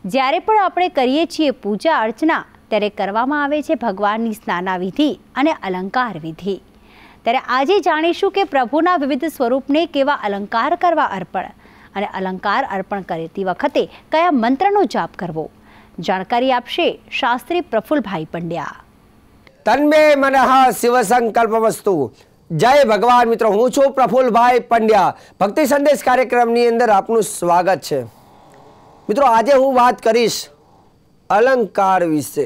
જ્યારે પણ આપણે કરીએ છીએ પૂજા અર્ચના ત્યારે કરવામાં આવે છે ભગવાનની સ્નાનાવિધિ અને અલંકાર વિધિ। ત્યારે આજે જાણીશું કે પ્રભુના વિવિધ સ્વરૂપને કેવા અલંકાર કરવા અર્પણ અને અલંકાર અર્પણ કરતી વખતે કયા મંત્રનો જાપ કરવો। જાણકારી આપશે શાસ્ત્રી પ્રફુલભાઈ પંડ્યા। તન્મે મનઃ શિવ સંકલ્પવસ્તુ। જય ભગવાન મિત્રો, હું છું પ્રફુલભાઈ પંડ્યા। ભક્તિ સંદેશ કાર્યક્રમની અંદર આપનું સ્વાગત છે। મિત્રો, આજે હું વાત કરીશ અલંકાર વિશે।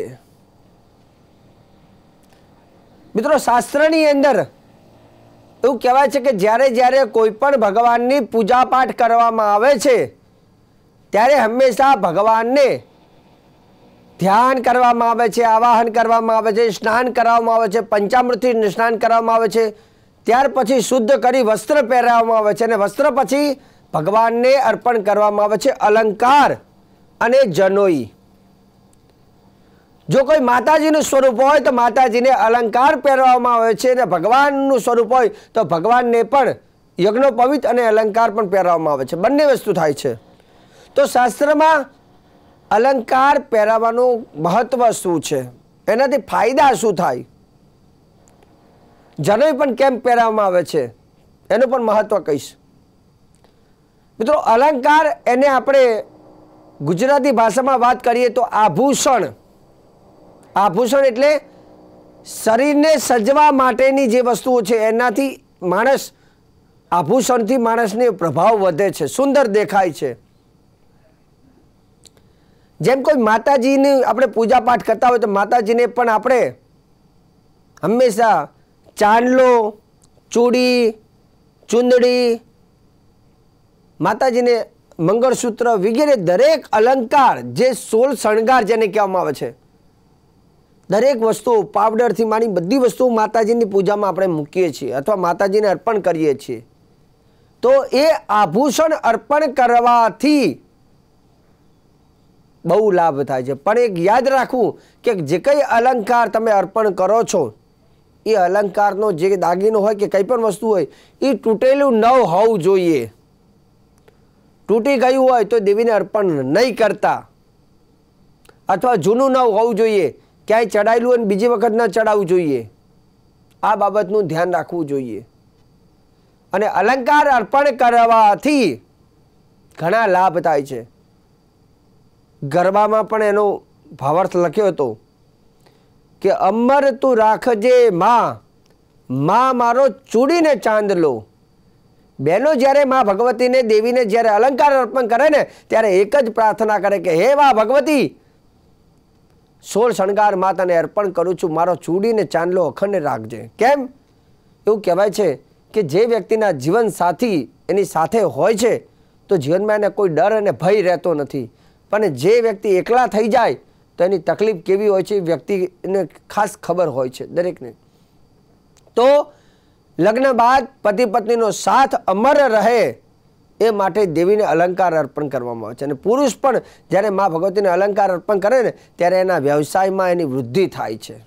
મિત્રો, શાસ્ત્રની અંદર એવું કહેવાય છે કે જ્યારે જ્યારે કોઈ પણ ભગવાનની પૂજા પાઠ કરવામાં આવે છે ત્યારે હંમેશા ભગવાનને ધ્યાન કરવામાં આવે છે, આવાહન કરવામાં આવે છે, સ્નાન કરવામાં આવે છે, પંચામૃતથી સ્નાન કરવામાં આવે છે, ત્યાર પછી શુદ્ધ કરી વસ્ત્ર પહેરાવવામાં આવે છે અને વસ્ત્ર પછી ભગવાનને અર્પણ કરવામાં આવે છે અલંકાર અને જનોઈ। જો કોઈ માતાજીનું સ્વરૂપ હોય તો માતાજીને અલંકાર પહેરવામાં આવે છે અને ભગવાનનું સ્વરૂપ હોય તો ભગવાનને પણ યજ્ઞોપવિત અને અલંકાર પણ પહેરવામાં આવે છે। બંને વસ્તુ થાય છે। તો શાસ્ત્રમાં અલંકાર પહેરાવાનું મહત્વ શું છે, એનાથી ફાયદા શું થાય, જનોઈ પણ કેમ પહેરવામાં આવે છે એનું પણ મહત્વ કહીશ। મિત્રો, અલંકાર એને આપણે ગુજરાતી ભાષામાં વાત કરીએ તો આભૂષણ। આભૂષણ એટલે શરીરને સજવા માટેની જે વસ્તુઓ છે એનાથી માણસ, આભૂષણથી માણસને પ્રભાવ વધે છે, સુંદર દેખાય છે। જેમ કોઈ માતાજીની આપણે પૂજા પાઠ કરતા હોય તો માતાજીને પણ આપણે હંમેશા ચાંદલો, ચૂડી, ચુંદડી, માતાજીને મંગળસૂત્ર વગેરે દરેક અલંકાર, જે 16 શણગાર જેને કહેવામાં આવે છે, દરેક વસ્તુ પાવડરથી માંડી બધી વસ્તુઓ માતાજીની પૂજામાં આપણે મૂકીએ છીએ અથવા માતાજીને અર્પણ કરીએ છીએ। તો એ આભૂષણ અર્પણ કરવાથી બહુ લાભ થાય છે। પણ એક યાદ રાખવું કે જે કંઈ અલંકાર તમે અર્પણ કરો છો એ અલંકારનો જે દાગીનો હોય કે કંઈ પણ વસ્તુ હોય એ તૂટેલું ન હોવું જોઈએ। તૂટી ગયું હોય તો દેવીને અર્પણ નહીં કરતા, અથવા જૂનું ન હોવું જોઈએ, ક્યાંય ચડાયેલું અને બીજી વખત ન ચડાવવું જોઈએ। આ બાબતનું ધ્યાન રાખવું જોઈએ। અને અલંકાર અર્પણ કરવાથી ઘણા લાભ થાય છે। ગરબામાં પણ એનો ભાવાર્થ લખ્યો હતો કે અમર તું રાખજે માં, માં મારો ચૂડીને ચાંદલો। બહેનો જ્યારે માં ભગવતીને, દેવીને જ્યારે અલંકાર અર્પણ કરે ને ત્યારે એક જ પ્રાર્થના કરે કે હે માં ભગવતી, 16 શણગાર માતાને અર્પણ કરું છું, મારો ચૂડીને ચાંદલો અખંડ રાખજે। કેમ? એવું કહેવાય છે કે જે વ્યક્તિના જીવન સાથી એની સાથે હોય છે તો જીવનમાં એને કોઈ ડર અને ભય રહેતો નથી। પણ જે વ્યક્તિ એકલા થઈ જાય તો એની તકલીફ કેવી હોય છે એ વ્યક્તિને ખાસ ખબર હોય છે દરેકને। તો લગ્ન બાદ પતિ પત્નીનો સાથ અમર રહે એ માટે દેવીને અલંકાર અર્પણ કરવામાં આવે છે। અને પુરુષ પણ જ્યારે મા ભગવતીને અલંકાર અર્પણ કરે ને ત્યારે એના વ્યવસાયમાં એની વૃદ્ધિ થાય છે।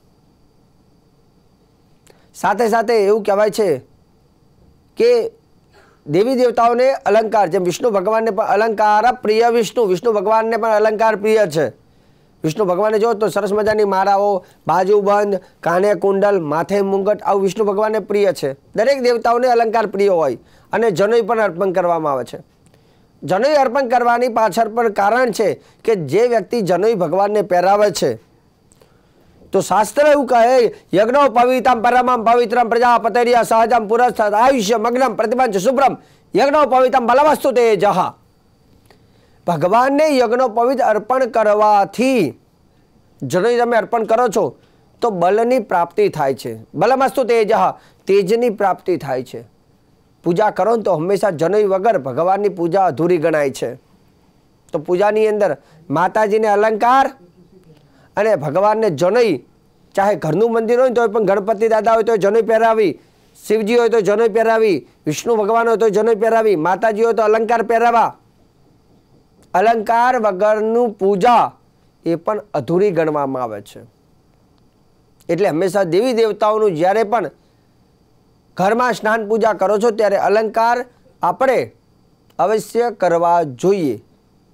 સાથે સાથે એવું કહેવાય છે કે દેવી દેવતાઓને અલંકાર, જેમ વિષ્ણુ ભગવાનને પણ અલંકાર પ્રિય વિષ્ણુ ભગવાનને પણ અલંકાર પ્રિય છે। વિષ્ણુ ભગવાને જો તો સરસ મજાની માળાઓ, બાજુબંધ, કાને કુંડલ, માથે મુંગટ, આવું વિષ્ણુ ભગવાનને પ્રિય છે। દરેક દેવતાઓને અલંકાર પ્રિય હોય અને જનોઈ પણ અર્પણ કરવામાં આવે છે। જનોઈ અર્પણ કરવાની પાછળ પણ કારણ છે કે જે વ્યક્તિ જનોઈ ભગવાનને પહેરાવે છે તો શાસ્ત્ર એવું કહે યજ્ઞો પવિત્રમ પરમમ પવિત્રમ પ્રજાપતેર્ય સહજમ પુરસ્થ આયુષ્ય મગ્નમ પ્રતિપંચ શુભ્રમ યજ્ઞો પવિત્રમ બલવસ્તુ તે જહા। ભગવાનને યજ્ઞો પવિત્ર અર્પણ કરવાથી, જનોઈ તમે અર્પણ કરો છો તો બલની પ્રાપ્તિ થાય છે। બલમસ્તુ તે જહા, તેજની પ્રાપ્તિ થાય છે। પૂજા કરો તો હંમેશા જનોઈ વગર ભગવાનની પૂજા અધૂરી ગણાય છે। તો પૂજાની અંદર માતાજીને અલંકાર અને ભગવાનને જનોઈ, ચાહે ઘરનું મંદિર હોય તો પણ ગણપતિ દાદા હોય તો જનોઈ પહેરાવી, શિવજી હોય તો જનોઈ પહેરાવી, વિષ્ણુ ભગવાન હોય તો જનોઈ પહેરાવી, માતાજી હોય તો અલંકાર પહેરાવા। અલંકાર વગરનું પૂજા એ પણ અધૂરી ગણવામાં આવે છે। એટલે હંમેશા દેવી દેવતાઓનું જ્યારે પણ ઘરમાં સ્નાન પૂજા કરો છો ત્યારે અલંકાર આપણે અવશ્ય કરવા જોઈએ।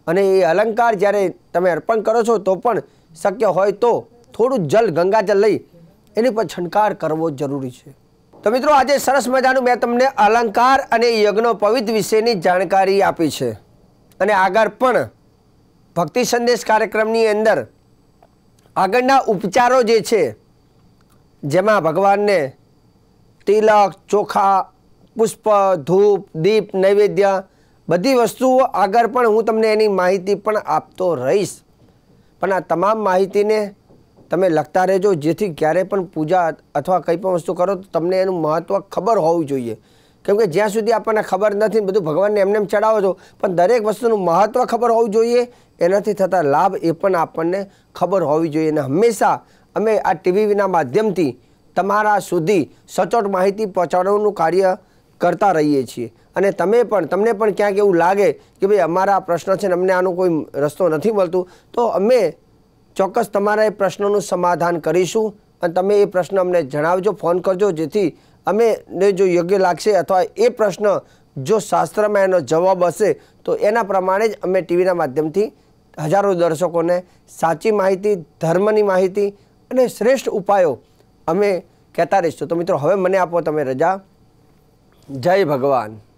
અને એ અલંકાર જ્યારે તમે અર્પણ કરો છો તો પણ શક્ય હોય તો થોડું જલ ગંગાજલ લઈ એની પર છંટકાર કરવો જરૂરી છે. તો મિત્રો આજે સરસ મજાનું મેં તમને અલંકાર અને યજ્ઞોપવિત વિશેની જાણકારી આપી છે અને આગળ પણ ભક્તિ સંદેશ કાર્યક્રમની અંદર આગળના ઉપચારો જે છે જેમાં ભગવાનને તિલક, ચોખા, પુષ્પ, ધૂપ, દીપ, નૈવેદ્ય બધી વસ્તુઓ આગળ પણ હું તમને એની માહિતી પણ આપતો રહીશ. પણ આ તમામ માહિતીને તમે લખતા રહેજો, જેથી ક્યારે પણ પૂજા અથવા કંઈ પણ વસ્તુ કરો તો તમને એનું મહત્ત્વ ખબર હોવું જોઈએ. કેમ કે જ્યાં સુધી આપણને ખબર નથી બધું ભગવાનને એમને એમ ચડાવો છો, પણ દરેક વસ્તુનું મહત્ત્વ ખબર હોવું જોઈએ. એનાથી થતા લાભ એ પણ આપણને ખબર હોવી જોઈએ. અને હંમેશા અમે આ ટીવીના માધ્યમથી તમારા સુધી સચોટ માહિતી પહોંચાડવાનું કાર્ય કરતા રહીએ છીએ. અને તમને પણ ક્યાંક એવું લાગે કે ભાઈ અમારા પ્રશ્ન છે ને અમને આનો કોઈ રસ્તો નથી મળતું, તો અમે ચોક્કસ તમારા એ પ્રશ્નોનું સમાધાન કરીશું. અને તમે એ પ્રશ્ન અમને જણાવજો, ફોન કરજો, જેથી અમે જો યોગ્ય લાગશે અથવા એ પ્રશ્ન જો શાસ્ત્રમાં એનો જવાબ હશે તો એના પ્રમાણે જ અમે ટીવીના માધ્યમથી હજારો દર્શકોને સાચી માહિતી, ધર્મની માહિતી અને શ્રેષ્ઠ ઉપાયો અમે કહેતા રહીશું. તો મિત્રો હવે મને આપો તમે રજા. જય ભગવાન.